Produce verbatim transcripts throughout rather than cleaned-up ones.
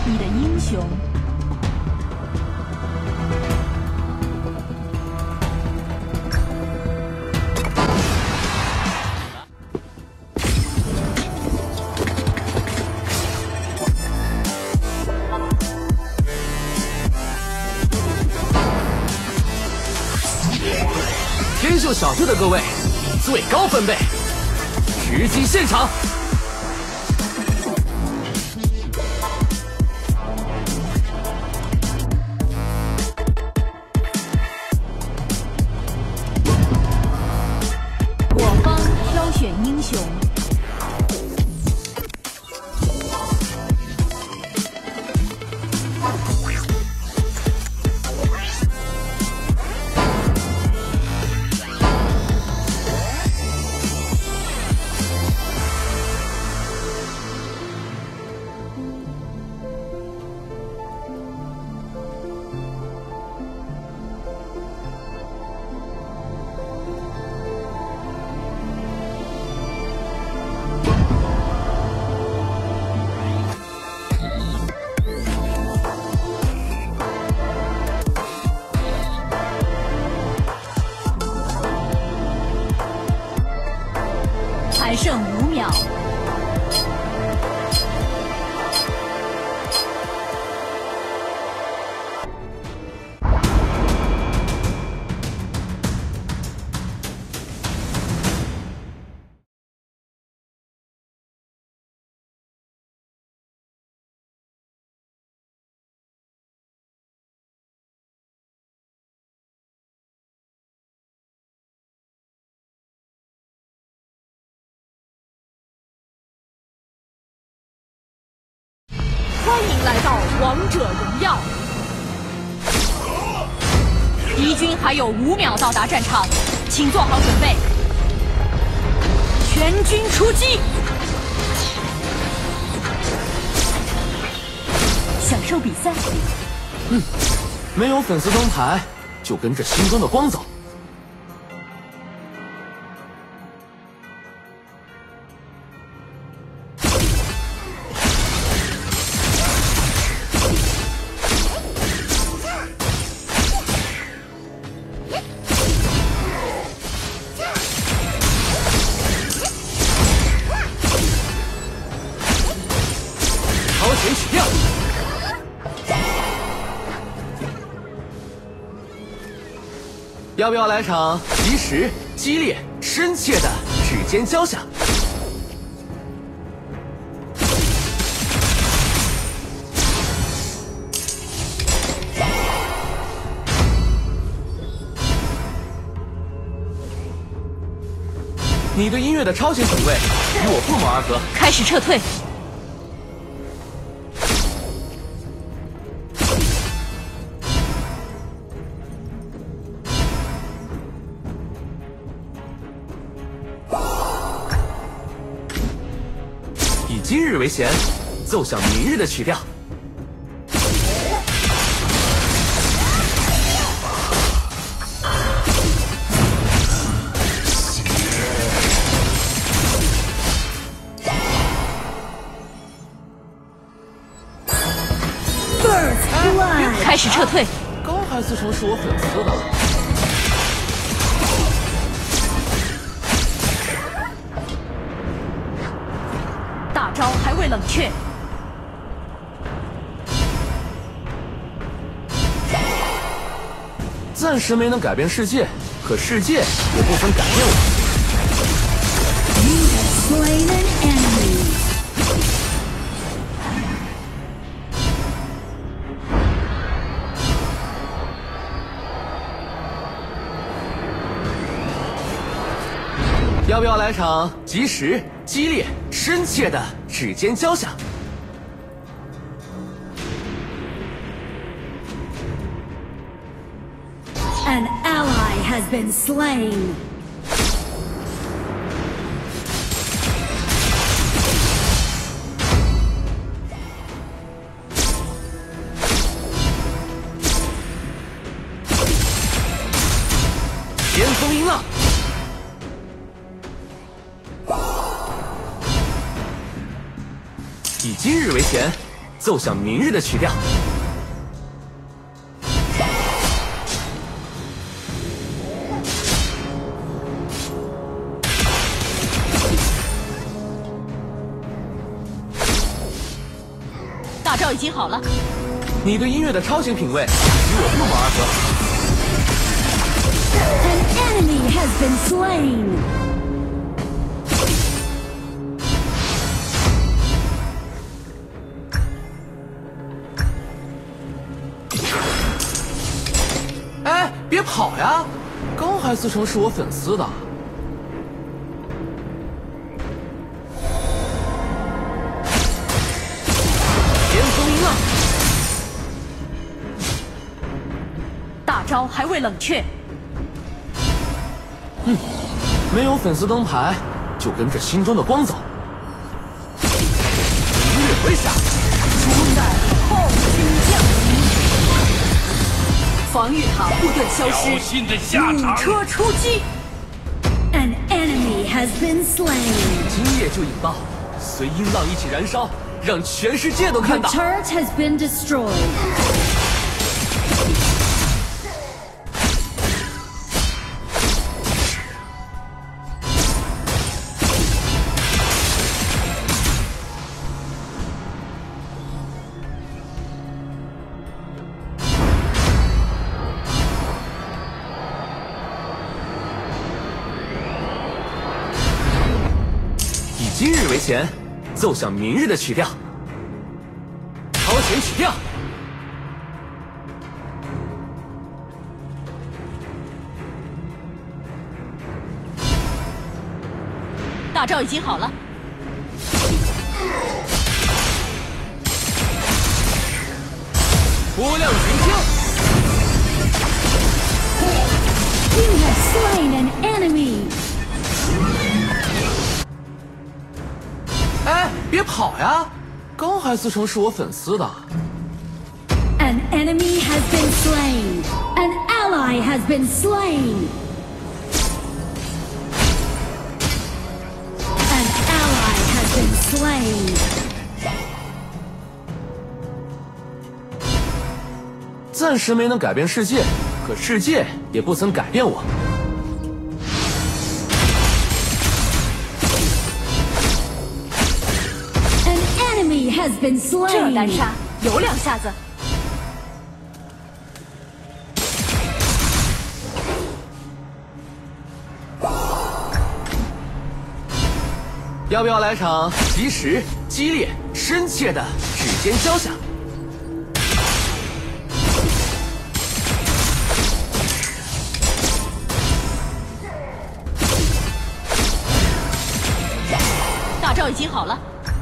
你的英雄。 天秀小队的各位，最高分贝，直击现场。 我方挑选英雄。 还剩五秒。欢迎来到王者荣耀。敌军还有五秒到达战场，请做好准备。全军出击！享受比赛。 嗯，没有粉丝灯牌，就跟着心中的光走。 前取掉，要不要来场及时、激烈、深切的指尖交响？你对音乐的超前品味与我不谋而合。 开始撤退。 以今日为弦，奏响明日的曲调。 开始撤退。 刚还自称是我粉丝呢。 大招还未冷却， 暂时没能改变世界，可世界也不曾改变我。要不要来场及时、激烈、深切的指尖交响？ An ally has been slain. 巅峰音浪，以今日为弦， 奏响明日的曲调。 大招已经好了。 你对音乐的超前品味，与我不谋而合。 An enemy has been slain. 哎，别跑呀！刚还自称是我粉丝的。巅峰音浪， 大招还未冷却。 嗯，没有粉丝灯牌，就跟着心中的光走。明日回响， 主宰暴君降临，防御塔护盾消失，弩车出击。 An enemy has been slain. 今夜就引爆，随音浪一起燃烧，让全世界都看 The 到。 turret has been destroyed. 以今日为弦，奏响明日的曲调。超前曲调。 大招已经好了。 波亮群星。 You have slain an enemy. 哎，别跑呀！刚还自称是我粉丝的。 An enemy has been slain. An ally has been slain. An ally has been slain. 暂时没能改变世界，可世界也不曾改变我。 Has been 这 slain. 单杀有两下子。 要不要来场及时、激烈、深切的指尖交响？ 大招已经好了。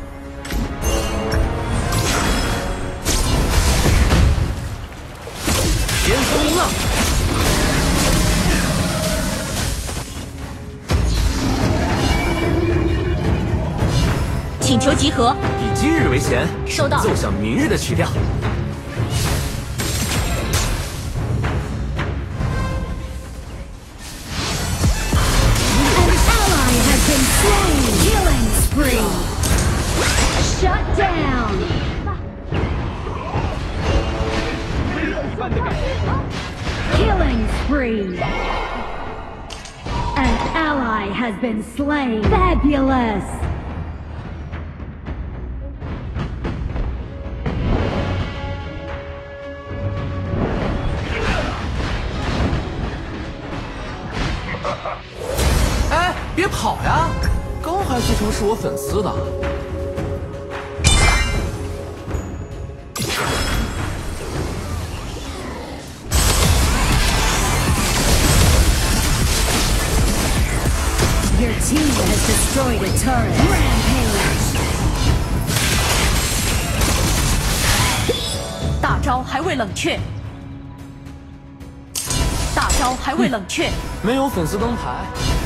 巅峰音浪， 请求集合。 以今日为弦， 收到。 奏响明日的曲调。 Killing spree. Shut down. Killing spree. An ally has been slain. Fabulous. Your 哎，别跑呀！刚还自称是我粉丝的。 team has destroyed a turret. Rampage. 大招还未冷却，大招还未冷却。 没有粉丝灯牌。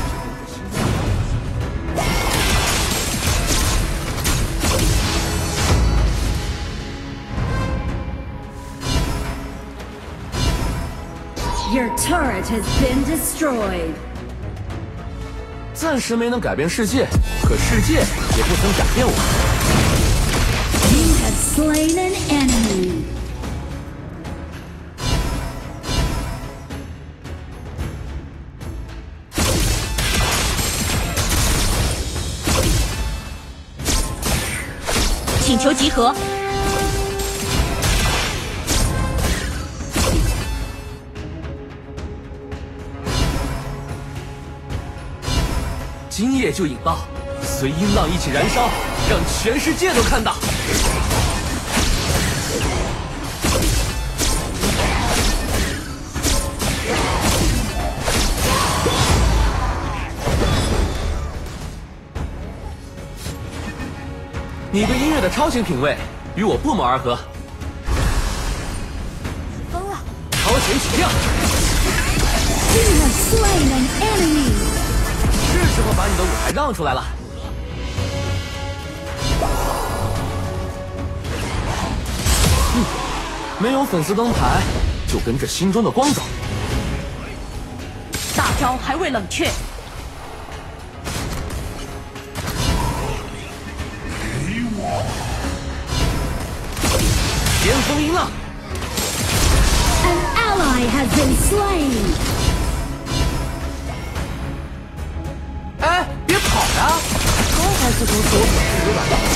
Your turret has been destroyed. 暂时没能改变世界，可世界也不曾改变我。 You have slain slain an enemy. 请求集合。 今夜就引爆，随音浪一起燃烧，让全世界都看到。你对音乐的超前品味与我不谋而合。 疯了！ 超前取亮， You have slain an enemy. 是时候把你的舞台让出来了。嗯，没有粉丝灯牌，就跟着心中的光走。 大招还未冷却。 巅峰音浪， An ally has been slain. 哎，别跑呀！刚才自从手指有点大。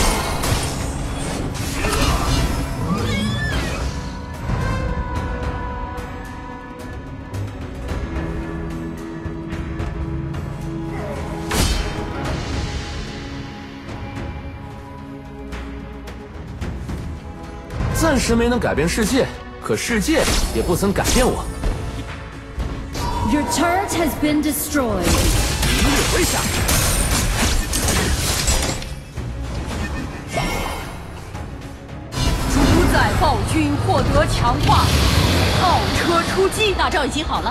暂时没能改变世界，可世界也不曾改变我。 Your turret has been destroyed. 明日回响， 主宰暴君获得强化，炮车出击，大招已经好了。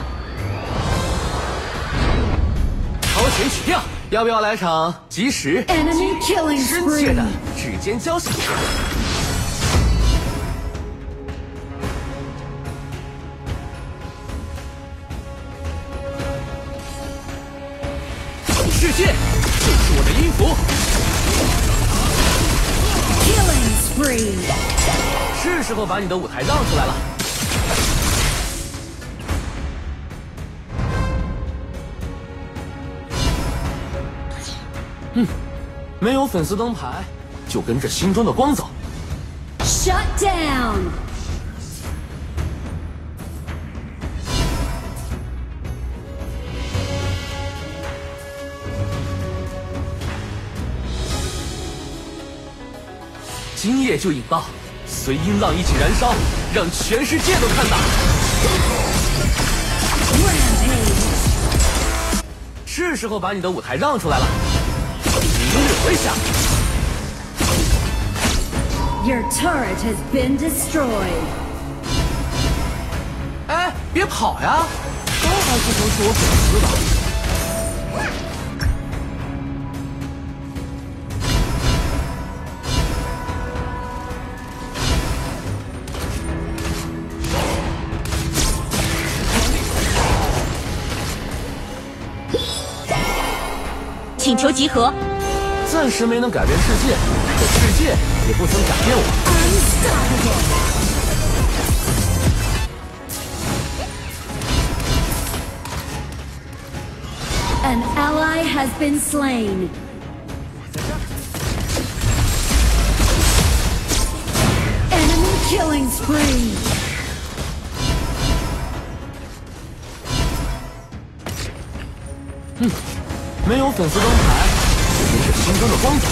超前取亮，要不要来场及时、 Enemy killing 深切 spree. 的指尖交响？世界就是我的音符， Killing spree. 是时候把你的舞台让出来了。嗯，没有粉丝灯牌，就跟着心中的光走。 Shut down. 今夜就引爆，随音浪一起燃烧，让全世界都看到。 Rampage. 是时候把你的舞台让出来了。明日回响， Your turret has been destroyed. 哎，别跑呀！刚才自从是我粉丝的。 请求集合。 暂时没能改变世界，可世界也不曾改变我。 Unstoppable. An ally has been slain. Enemy killing spree. 嗯，没有粉丝灯牌，就跟着心中的光走。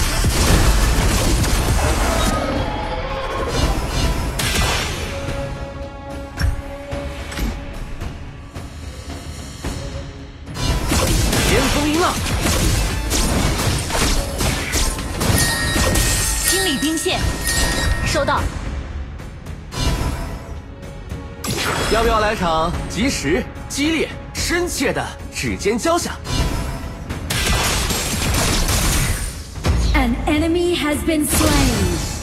巅峰音浪， 清理兵线，收到。 要不要来场及时、激烈、深切的指尖交响？ An enemy has been slain.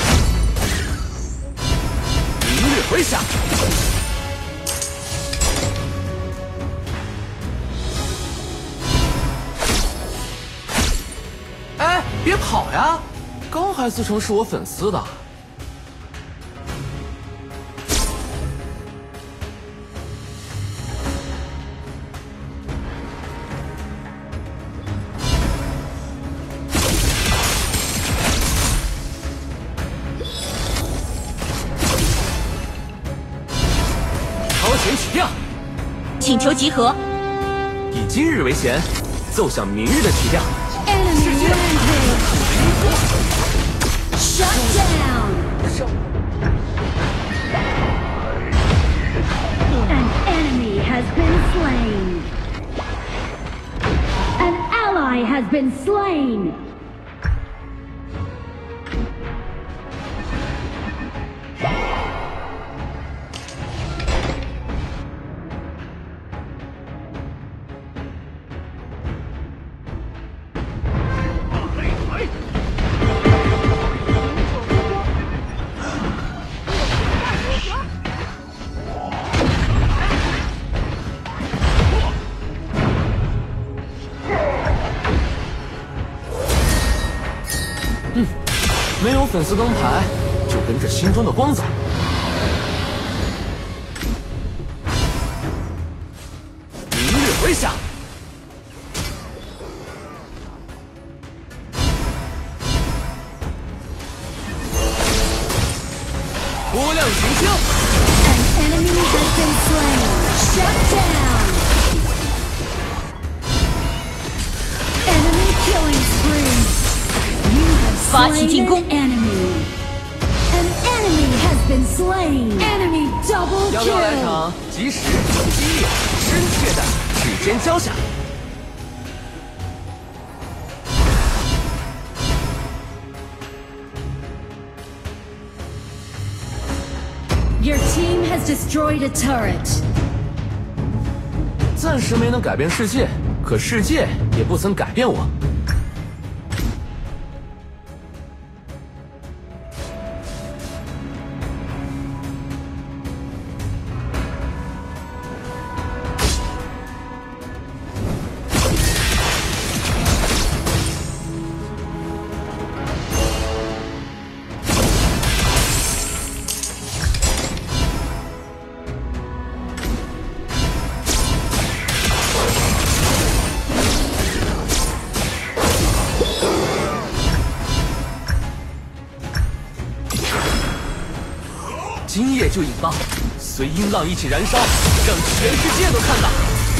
明日回响，哎，别跑呀！刚还自称是我粉丝的。 掉。 请求集合。 以今日为弦，奏响明日的曲调。 Enemy rampage. Shut down. An enemy has been slain. An ally has been slain. .没有粉丝灯牌，就跟着心中的光走。明日回响，波亮群星。 An enemy has been slain. Shut down. Enemy killing spree. You have 发起进 slain 攻 an enemy. An enemy has been slain. Enemy double 要不要来 kill. 场及时、激烈、深切的指尖交响？ Your team has destroyed a turret. 暂时没能改变世界，可世界也不曾改变我。今夜就引爆，随音浪一起燃烧，让全世界都看到。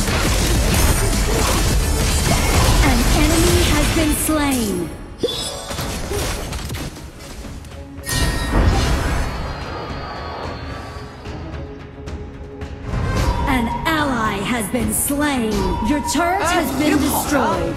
An enemy has been slain. An ally has been slain. Your turret has been destroyed.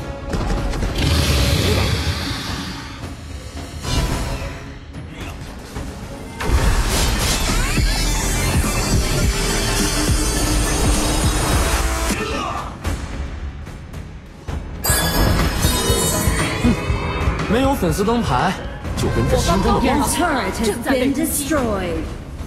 Hmm. 没有粉丝灯牌，就跟着心中的 Your 光走。 turret has been destroyed.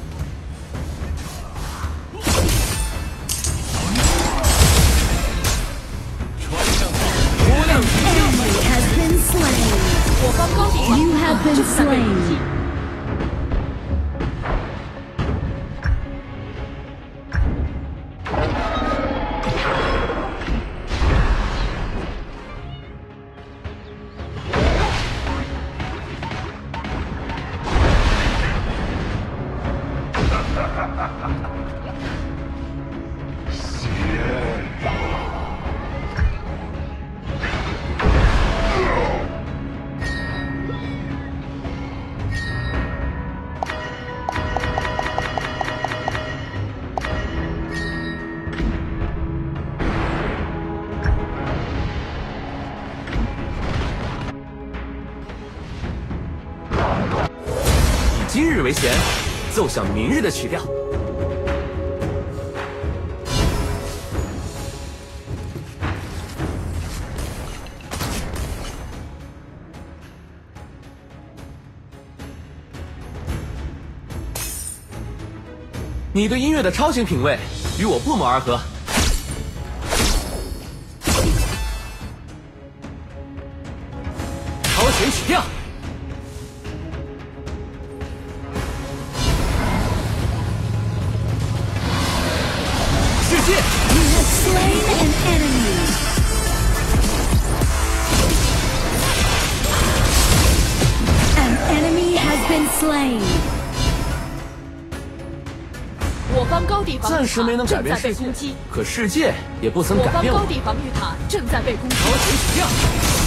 Enemy has been slain. 我方高地 You have been 正在被攻 slain. 击。 以今日为弦，奏响明日的曲调。你对音乐的超前品味与我不谋而合。超前曲调。 You have slain an enemy. An enemy has been slain. 我方高地防御塔暂时没能改变世界，可世界也不曾改变我。 我方高地防御塔正在被攻击。 朝前取亮。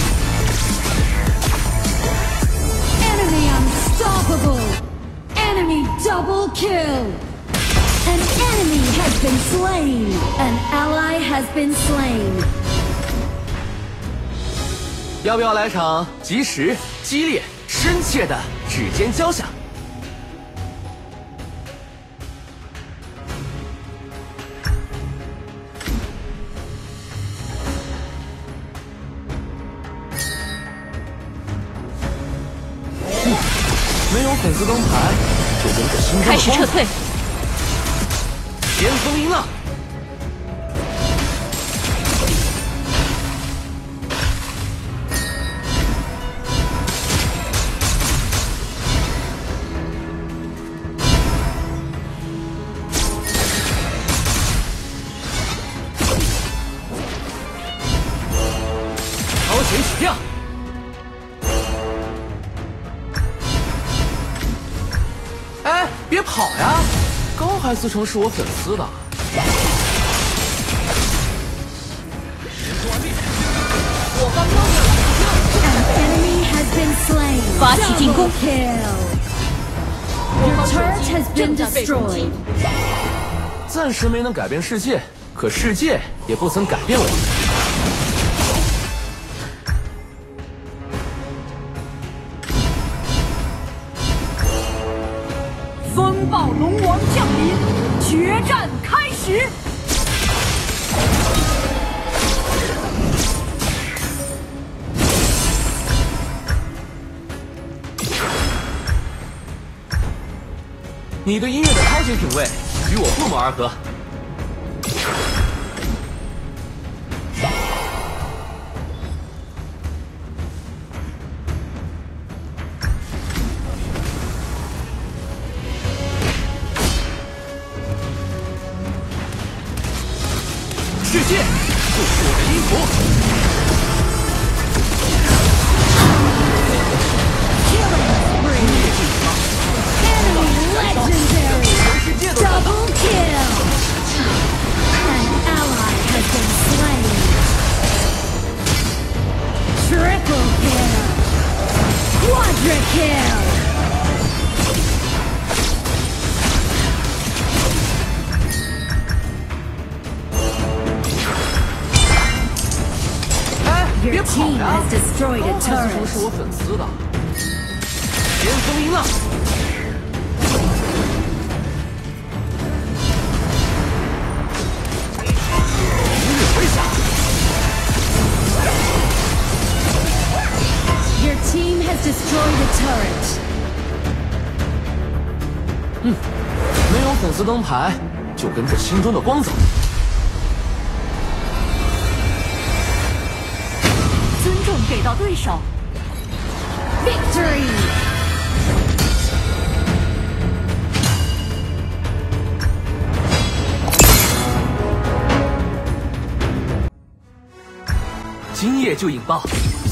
Enemy unstoppable! Enemy double kill! An enemy has been slain! An ally has been slain! 要不要来场及时、激烈、深切的指尖交响？没有粉丝灯牌，就跟着心中的开始撤退。 先锋音浪。 朝前取亮。哎，别跑呀！刚还自称是我粉丝的。 我方高地 An enemy has been slain! 发起进攻 Double kill! 我 Your 方水 turret 晶 has 正 been 在被攻击 destroyed.。 暂时没能改变世界，可世界也不曾改变我。 风暴龙王降临，决战开始！ 你对音乐的超级品味与我不谋而合。世界就是我的音符。 Legendary! Double kill! An ally has been slain! Triple kill! Quadra kill! Your team has destroyed a 刚才自称 turret. 是我粉丝的。先锋音浪。 Your team has destroyed a turret. 嗯，没有粉丝灯牌，就跟着心中的光走。 尊重给到对手。 Victory! 今夜就引爆